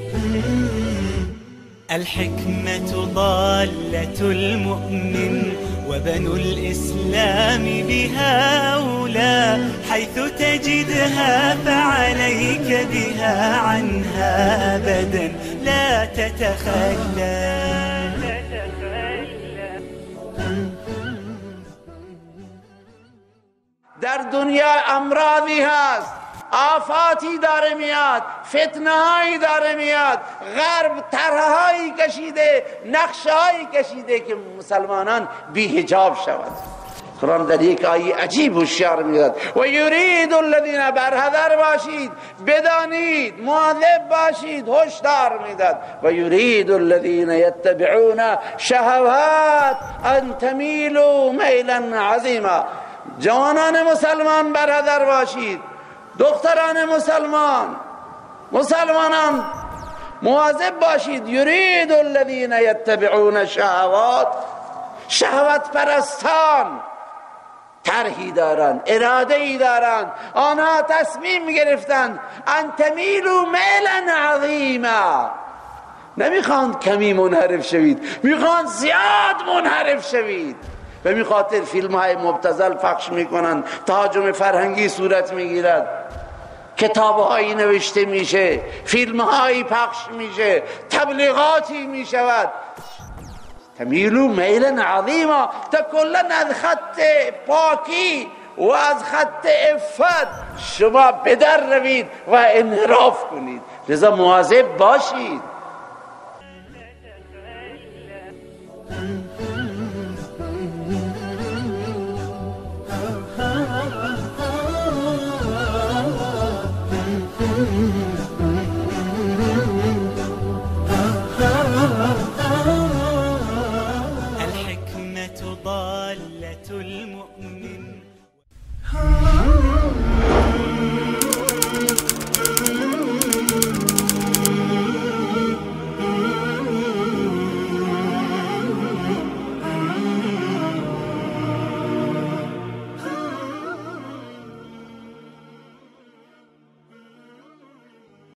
الحكمة ضالة المؤمن وبنو الإسلام بها أولى، حيث تجدها فعليك بها عنها أبدا لا تتخلى. در دنیا امراضی هست، آفاتی داره میاد، فتنه هایی داره میاد، غرب طرحهایی کشیده، نقشهایی کشیده که مسلمانان بی حجاب شود. قرآن در یک آیه عجیب هشیار میداد و یرید الذین، برحذر باشید، بدانید، مواظب باشید، هشدار میداد و یرید الذین یتبعون شهوات ان تمیلوا میلا عظیما. جوانان مسلمان برحذر باشید، دختران مسلمانان مواظب باشید. یرید الذین یتبعون شهوات، شهوت پرستان طرحی دارند، اراده ای دارند، آنها تصمیم گرفتند ان تمیلوا میلا عظیما. نمیخواند کمی منحرف شوید، میخواند زیاد منحرف شوید. به می خاطر فیلم های مبتذل پخش میکنند، تهاجم فرهنگی صورت میگیرد، کتاب هایی نوشته میشه، فیلم هایی پخش میشه، تبلیغاتی میشود. تمیلو میلا عظیما، تا کلا از خط پاکی و از خط عفت شما بدر روید و انحراف کنید. لذا مواظب باشید. الحكمة ضالة المؤمن